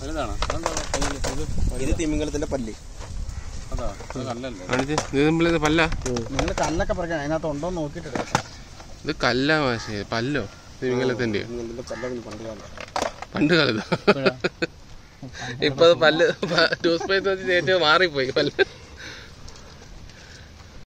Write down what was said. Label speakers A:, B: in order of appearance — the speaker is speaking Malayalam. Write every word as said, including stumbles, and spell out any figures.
A: ഇത് തിമിംഗലത്തിന്റെ പല്ല്.
B: പല്ല
A: നിങ്ങൾ കല്ലൊക്കെ പറയാം, അതിനകത്ത് ഉണ്ടോ നോക്കിട്ട്.
B: ഇത് കല്ല മാഷേ, പല്ലോ തിമിംഗലത്തിന്റെ പണ്ട് കാലത്ത്. ഇപ്പൊ പല്ല് ടൂത്ത് പേസ്റ്റ് വെച്ച് മാറിപ്പോയി പല്ല്.